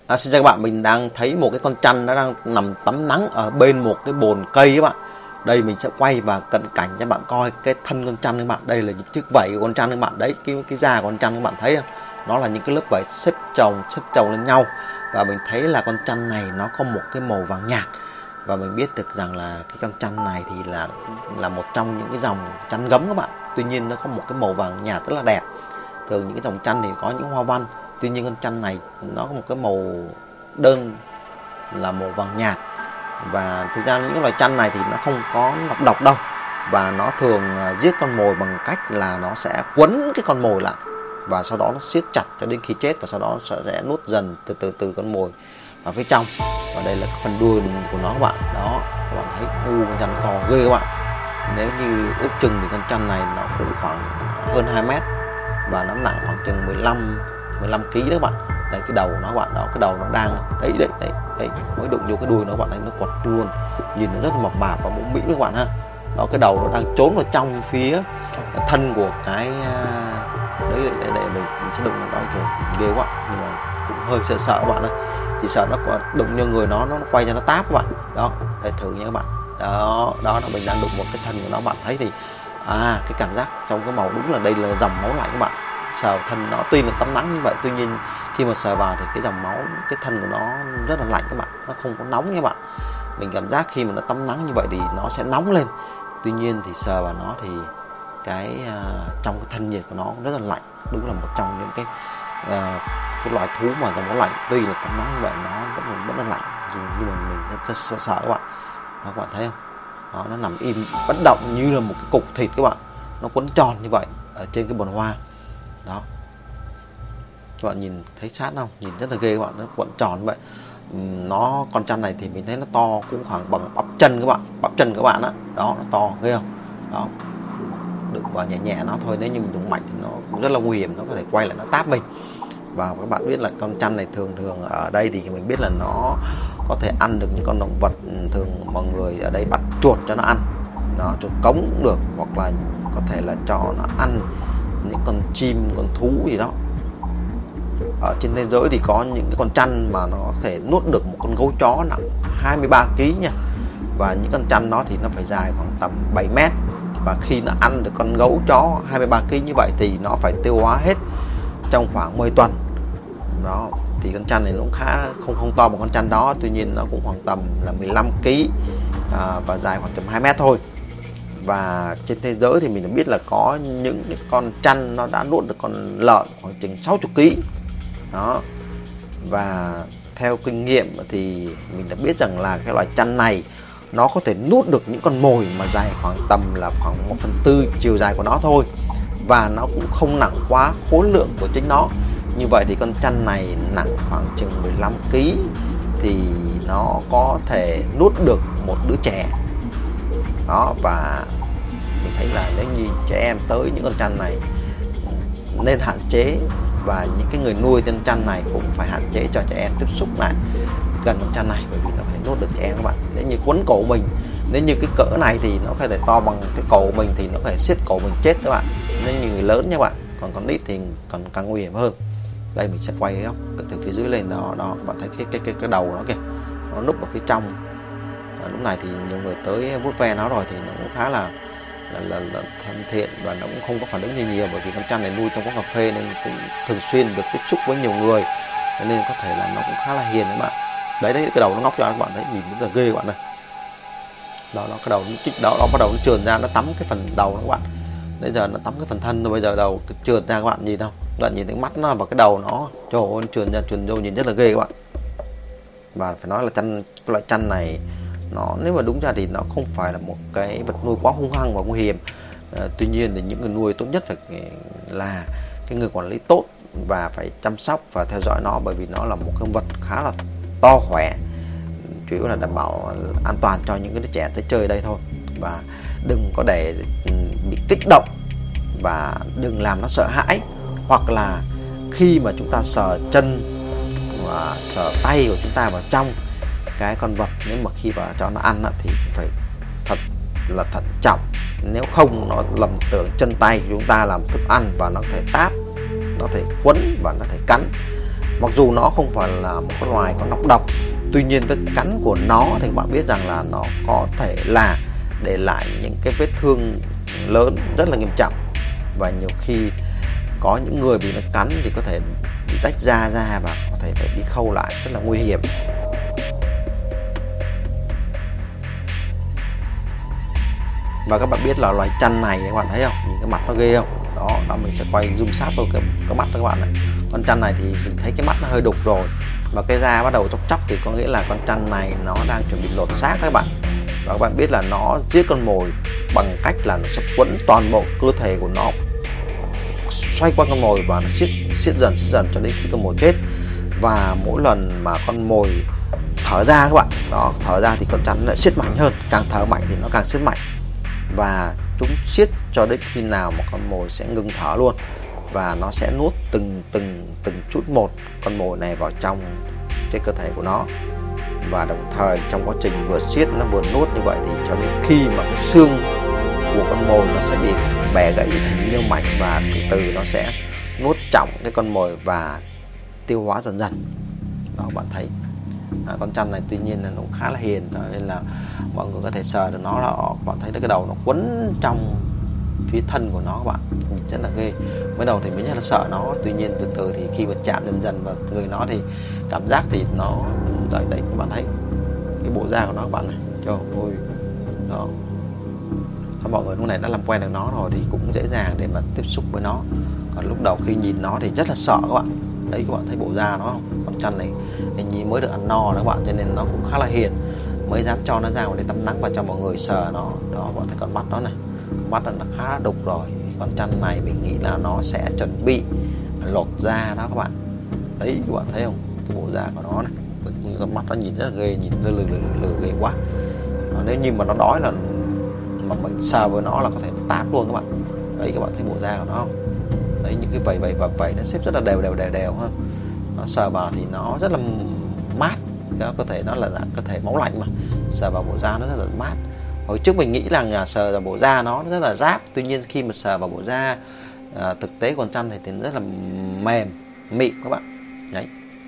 Xin chào các bạn, mình đang thấy một cái con chăn nó đang nằm tắm nắng ở bên một cái bồn cây các bạn. Đây mình sẽ quay và cận cảnh cho bạn coi cái thân con chăn các bạn. Đây là những chiếc vảy của con chăn các bạn. Đấy, cái da của con chăn các bạn thấy không? Nó là những cái lớp vảy xếp chồng lên nhau. Và mình thấy là con chăn này nó có một cái màu vàng nhạt. Và mình biết được rằng là cái con chăn này thì là một trong những cái dòng chăn gấm các bạn. Tuy nhiên nó có một cái màu vàng nhạt rất là đẹp. Thường những cái dòng chăn thì có những hoa văn. Tuy nhiên con chăn này nó có một cái màu đơn là màu vàng nhạt. Và thực ra những loài chăn này thì nó không có nọc độc đâu. Và nó thường giết con mồi bằng cách là nó sẽ quấn cái con mồi lại. Và sau đó nó siết chặt cho đến khi chết. Và sau đó sẽ nuốt dần từ con mồi vào phía trong. Và đây là phần đuôi của nó các bạn. Đó, các bạn thấy con chăn to ghê các bạn. Nếu như ước chừng thì con chăn này nó cũng khoảng hơn 2 mét. Và nó nặng khoảng chừng 15 kg đó các bạn. Đây cái đầu của nó các bạn, đó cái đầu nó đang đấy mới đụng vô cái đuôi nó các bạn thấy nó quật luôn, nhìn nó rất là mập mạp và mũm mĩm các bạn ha. Đó cái đầu nó đang trốn vào trong phía thân của cái đấy để mình sẽ đụng vào đó rồi ghê quá, nhưng mà cũng hơi sợ các bạn ơi, chỉ sợ nó đụng vô người nó quay cho nó táp các bạn. Đó để thử nha các bạn. Đó là mình đang đụng một cái thân của nó, bạn thấy thì cái cảm giác trong cái màu đúng là đây là dòng máu lạnh các bạn. Sờ thân nó tuy là tắm nắng như vậy, tuy nhiên khi mà sờ vào thì cái dòng máu, cái thân của nó rất là lạnh các bạn, nó không có nóng các bạn. Mình cảm giác khi mà nó tắm nắng như vậy thì nó sẽ nóng lên, tuy nhiên thì sờ vào nó thì cái trong cái thân nhiệt của nó rất là lạnh. Đúng là một trong những cái loại thú mà dòng máu lạnh, tuy là tắm nắng như vậy nó vẫn là lạnh, nhưng mà mình rất sợ các bạn. Đó, các bạn thấy không? Đó, nó nằm im bất động như là một cái cục thịt các bạn, nó quấn tròn như vậy ở trên cái bồn hoa. Đó, các bạn nhìn thấy sát không? Nhìn rất là ghê các bạn, nó cuộn tròn như vậy. Con chăn này thì mình thấy nó to cũng khoảng bằng bắp chân các bạn, các bạn á. Đó, nó to ghê không? Đó, đụng vào nhẹ nó thôi, nếu như mình đụng mạnh thì nó rất là nguy hiểm, nó có thể quay lại nó táp mình. Và các bạn biết là con chăn này thường ở đây thì mình biết là nó có thể ăn được những con động vật, thường mọi người ở đây bắt chuột cho nó ăn, chuột cống cũng được, hoặc là có thể là cho nó ăn những con chim, con thú gì đó. Ở trên thế giới thì có những cái con chăn mà nó có thể nuốt được một con gấu chó nặng 23 kg nha. Và những con chăn đó thì nó phải dài khoảng tầm 7 mét. Và khi nó ăn được con gấu chó 23 kg như vậy thì nó phải tiêu hóa hết trong khoảng 10 tuần. Đó, thì con chăn này nó cũng khá không to bằng con chăn đó, tuy nhiên nó cũng khoảng tầm là 15 kg và dài khoảng tầm 2 mét thôi. Và trên thế giới thì mình đã biết là có những cái con chăn nó đã nuốt được con lợn khoảng chừng 60 kg. Đó. Và theo kinh nghiệm thì mình đã biết rằng là cái loài chăn này nó có thể nuốt được những con mồi mà dài khoảng tầm là khoảng 1/4 chiều dài của nó thôi. Và nó cũng không nặng quá khối lượng của chính nó. Như vậy thì con chăn này nặng khoảng chừng 15 kg thì nó có thể nuốt được một đứa trẻ. Đó, và mình thấy là nếu như trẻ em tới những con chăn này nên hạn chế, và những cái người nuôi con chăn này cũng phải hạn chế cho trẻ em tiếp xúc lại gần con chăn này, bởi vì nó có thể nuốt được trẻ em các bạn. Nếu như quấn cổ mình, nếu như cái cỡ này thì nó có thể to bằng cái cổ của mình thì nó có thể siết cổ mình chết các bạn, nếu như người lớn nha các bạn. Còn con nít thì còn càng nguy hiểm hơn. Đây mình sẽ quay không từ phía dưới lên, đó bạn thấy cái đầu nó kìa, nó núp ở phía trong. Lúc này thì nhiều người tới vuốt ve nó rồi thì nó cũng khá là thân thiện và nó cũng không có phản ứng gì nhiều, bởi vì con chăn này nuôi trong quán cà phê nên cũng thường xuyên được tiếp xúc với nhiều người, nên có thể là nó cũng khá là hiền các bạn. Đấy cái đầu nó ngóc ra các bạn thấy, nhìn rất là ghê các bạn này. Đó cái đầu nó chích đó, bắt đầu nó trườn ra, nó tắm cái phần đầu đó các bạn. Bây giờ nó tắm cái phần thân rồi, bây giờ đầu trườn ra các bạn nhìn không? Các bạn nhìn thấy mắt nó và cái đầu nó, trời ơi, trườn ra trườn vô nhìn rất là ghê các bạn. Và phải nói là cái loại chăn này nó nếu mà đúng ra thì nó không phải là một cái vật nuôi quá hung hăng và nguy hiểm. Tuy nhiên thì những người nuôi tốt nhất phải là cái người quản lý tốt và phải chăm sóc và theo dõi nó, bởi vì nó là một con vật khá là to khỏe, chủ yếu là đảm bảo an toàn cho những cái đứa trẻ tới chơi ở đây thôi. Và đừng có để bị kích động và đừng làm nó sợ hãi, hoặc là khi mà chúng ta sờ chân và sờ tay của chúng ta vào trong cái con vật, nếu mà khi vào cho nó ăn thì phải thật là thận trọng, nếu không nó lầm tưởng chân tay của chúng ta làm thức ăn và nó có thể táp, nó có thể quấn và nó có thể cắn. Mặc dù nó không phải là một con loài có nọc độc, tuy nhiên với cắn của nó thì các bạn biết rằng là nó có thể là để lại những cái vết thương lớn rất là nghiêm trọng, và nhiều khi có những người bị nó cắn thì có thể bị rách da ra và có thể phải đi khâu lại, rất là nguy hiểm. Và các bạn biết là loài chăn này, các bạn thấy không, nhìn cái mặt nó ghê không? Đó mình sẽ quay zoom sát vào cái mắt các bạn này. Con chăn này thì mình thấy cái mắt nó hơi đục rồi, và cái da bắt đầu chóc chóc thì có nghĩa là con chăn này nó đang chuẩn bị lột xác các bạn. Và các bạn biết là nó giết con mồi bằng cách là nó sẽ quấn toàn bộ cơ thể của nó xoay quanh con mồi và nó siết dần cho đến khi con mồi chết. Và mỗi lần mà con mồi thở ra các bạn, đó, thở ra thì con chăn lại siết mạnh hơn, càng thở mạnh thì nó càng siết mạnh, và chúng siết cho đến khi nào mà con mồi sẽ ngừng thở luôn, và nó sẽ nuốt từng chút một con mồi này vào trong cái cơ thể của nó. Và đồng thời trong quá trình vừa siết nó vừa nuốt như vậy thì cho đến khi mà cái xương của con mồi nó sẽ bị bẻ gãy thành nhiều mảnh, và từ từ nó sẽ nuốt trọn cái con mồi và tiêu hóa dần dần. Đó, bạn thấy con chăn này tuy nhiên là nó cũng khá là hiền, cho nên là mọi người có thể sờ được nó, là bạn thấy cái đầu nó quấn trong phía thân của nó các bạn, nhìn rất là ghê. Mới đầu thì mình rất là sợ nó, tuy nhiên từ từ thì khi mà chạm dần dần vào người nó thì cảm giác thì nó đấy các bạn thấy cái bộ da của nó các bạn này, trời ơi, đó. Các mọi người lúc này đã làm quen được nó rồi thì cũng dễ dàng để mà tiếp xúc với nó. Còn lúc đầu khi nhìn nó thì rất là sợ các bạn. Đấy, các bạn thấy bộ da nó không? Con chăn này hình như mới được ăn no đó các bạn, cho nên nó cũng khá là hiền, mới dám cho nó ra ngoài để tắm nắng và cho mọi người sờ nó. Đó, bạn thấy con mắt nó này, con mắt nó khá là đục rồi. Con chăn này mình nghĩ là nó sẽ chuẩn bị lột da đó các bạn. Đấy, các bạn thấy không? Cái bộ da của nó này, con mắt nó nhìn rất là ghê, nhìn lừ ghê quá. Nếu như mà nó đói là mà mình sờ với nó là có thể nó táp luôn các bạn. Đấy, các bạn thấy bộ da của nó không? Đấy, những cái vảy nó xếp rất là đều ha. Nó sờ vào thì nó rất là mát, cái cơ thể nó là dạng cơ thể máu lạnh mà, sờ vào bộ da nó rất là mát. Hồi trước mình nghĩ rằng là sờ vào bộ da nó rất là rát, tuy nhiên khi mà sờ vào bộ da thực tế con chăn thì nó rất là mềm mịn các bạn. Đấy,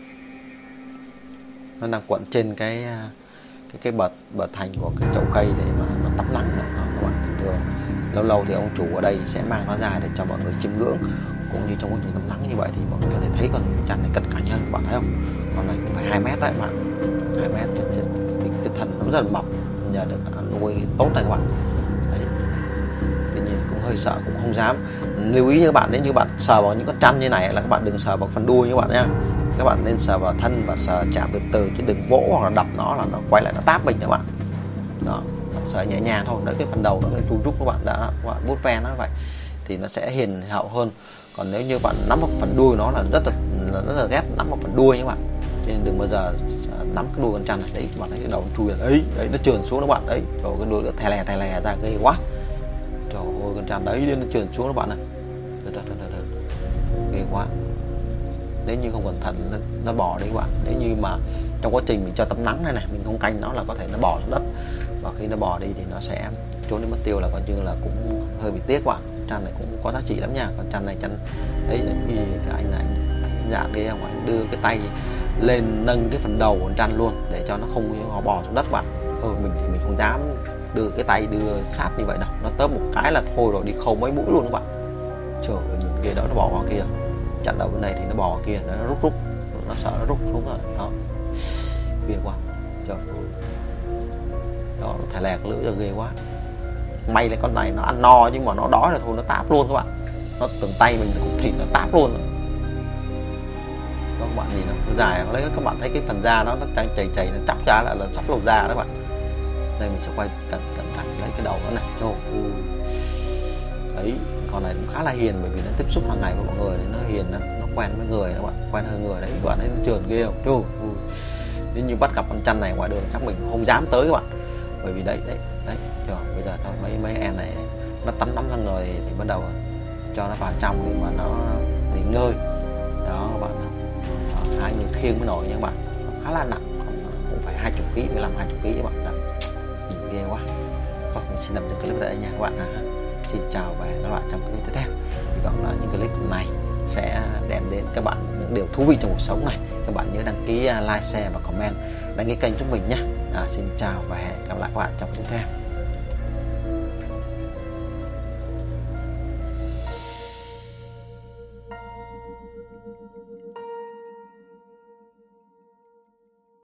nó đang cuộn trên cái bờ thành của cái chậu cây để mà nó tắm nắng đó, các bạn. Thường lâu lâu thì ông chủ ở đây sẽ mang nó ra để cho mọi người chiêm ngưỡng, cũng như trong quá trình tắm nắng như vậy thì mọi người có thể thấy con chăn này cận cảnh hơn, các bạn thấy không? Con này cũng phải 2 mét đấy các bạn, 2 mét, cái thân nó rất là mỏng, nhờ được nuôi tốt này các bạn. Đấy, tuy nhiên cũng hơi sợ, cũng không dám. Lưu ý như các bạn, nếu như bạn sờ vào những con chăn như này là các bạn đừng sờ vào phần đuôi như các bạn nhá. Các bạn nên sờ vào thân và sờ chạm từ từ, chứ đừng vỗ hoặc là đập nó là nó quay lại nó táp mình các bạn. Đó, sờ nhẹ nhàng thôi, đấy, cái phần đầu nó rút các bạn đã, các bạn vuốt ve nó vậy thì nó sẽ hiền hậu hơn. Còn nếu như bạn nắm vào phần đuôi nó là rất là ghét nắm vào phần đuôi các bạn, cho nên đừng bao giờ nắm cái đuôi con chăn này. Đấy, các bạn thấy cái đầu chui đấy, nó trườn xuống các bạn. Đấy, rồi cái đuôi nó thè lè ra ghê quá. Trời ơi, con chăn đấy nó trườn xuống các bạn này, ghê quá. Nếu như không cẩn thận nó bò đi các bạn. Nếu như mà trong quá trình mình cho tắm nắng này mình không canh nó là có thể nó bò xuống đất, và khi nó bò đi thì nó sẽ trốn đến mất tiêu, là coi như là cũng hơi bị tiếc các bạn. Con chăn này cũng có giá trị lắm nha. Con chăn này chăn đấy, thì anh dạng kia không, anh đưa cái tay lên nâng cái phần đầu của con chăn luôn để cho nó không bò xuống đất bạn. Mình thì mình không dám đưa cái tay đưa sát như vậy đâu, nó tớp một cái là thôi rồi, đi khâu mấy mũi luôn các bạn. Trời ơi, nhìn kia đó, nó bò vào kia, chặn đầu bên này thì nó bò vào kia, nó rút, nó sợ nó rút xuống rồi đó, ghê quá. Trời ơi, đó, thè lè cái lưỡi cho ghê quá. May là con này nó ăn no, nhưng mà nó đói là thôi nó táp luôn các bạn. Nó từng tay mình cũng thịt nó táp luôn rồi. Đó, các bạn nhìn nó dài, lấy các bạn thấy cái phần da nó đang chảy nó chóc ra là sắp lột da đó các bạn. Đây mình sẽ quay cẩn thận lấy cái đầu nó này. Trời ơi, đấy, con này cũng khá là hiền, bởi vì nó tiếp xúc hàng ngày với mọi người, nó hiền, nó quen với người các bạn, quen hơn người đấy. Các bạn thấy nó trườn ghê không? Nếu như bắt gặp con chăn này ngoài đường chắc mình không dám tới các bạn, bởi vì đấy. Trời, bây giờ thôi mấy em này nó tắm xong rồi thì bắt đầu cho nó vào trong để mà nó nghỉ ngơi. Đó các bạn, đó, 2 người khiêng mới nổi nha các bạn, nó khá là nặng, cũng phải 20 kg, 15-20 kg các bạn. Đó, nhìn ghê quá. Thôi mình xin tạm dừng clip tại đây nha các bạn. Xin chào và hẹn gặp lại trong clip tiếp theo. Hy vọng là những clip này sẽ đem đến các bạn những điều thú vị trong cuộc sống này. Các bạn nhớ đăng ký like, share và comment, đăng ký kênh giúp mình nhé. Xin chào và hẹn gặp lại các bạn trong tiếp theo.